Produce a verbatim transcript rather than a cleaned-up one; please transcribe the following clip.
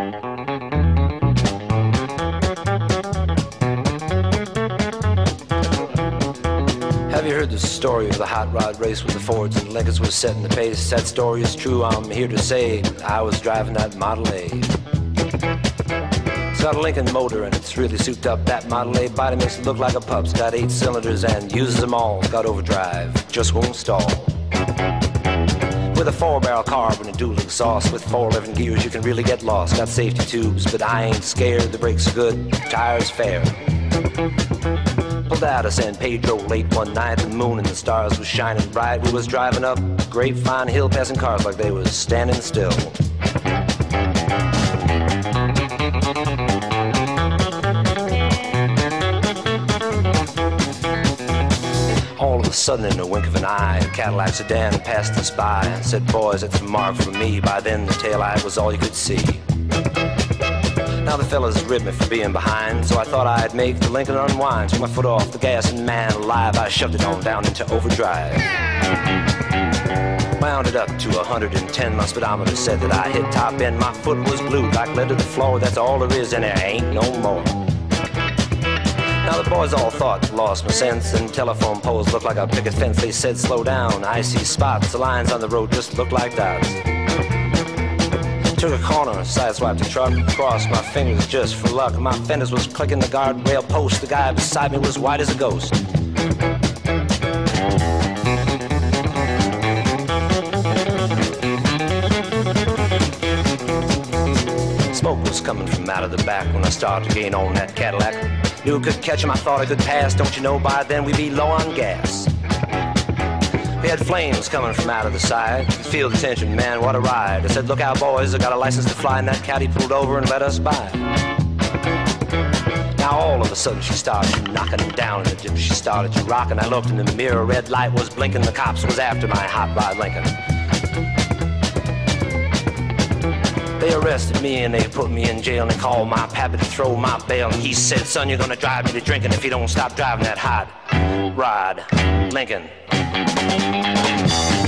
Have you heard the story of the hot rod race with the Fords and Lincolns was setting the pace? That story is true, I'm here to say I was driving that Model A. It's got a Lincoln motor and it's really souped up. That Model A body makes it look like a pup's got eight cylinders and uses them all. It's got overdrive, just won't stall. With a four-barrel carb and a dual exhaust with four eleven gears, you can really get lost. Got safety tubes, but I ain't scared. The brakes are good, tires fair. Pulled out of San Pedro late one night. The moon and the stars was shining bright. We was driving up Grapevine Hill, passing cars like they was standing still. All of a sudden, in the wink of an eye, a Cadillac sedan passed us by and said, "Boys, it's a mark for me." By then, the taillight was all you could see. Now the fellas ribbed me for being behind, so I thought I'd make the Lincoln unwind. Took my foot off the gas and man alive, I shoved it on down into overdrive. Wound it up to one hundred ten, my speedometer said that I hit top end. My foot was glued like lead to the floor, that's all there is and there ain't no more. Now the boys all thought I lost my sense, and telephone poles looked like a picket fence. They said slow down, I see spots, the lines on the road just look like dots. Took a corner, sideswiped the truck, crossed my fingers just for luck. My fenders was clicking the guardrail post, the guy beside me was white as a ghost. Smoke was coming from out of the back when I started to gain on that Cadillac. Knew I could catch him, I thought I could pass. Don't you know by then we'd be low on gas. We had flames coming from out of the side. Feel the tension, man, what a ride. I said, "Look out, boys, I got a license to fly." And that caddy pulled over and let us by. Now all of a sudden she started knocking down in the gym. She started to rock, and I looked in the mirror. Red light was blinking, the cops was after my hot rod Lincoln. They arrested me and they put me in jail, and they called my pappy to throw my bail. And he said, "Son, you're gonna drive me to drinking if you don't stop driving that hot rod Lincoln."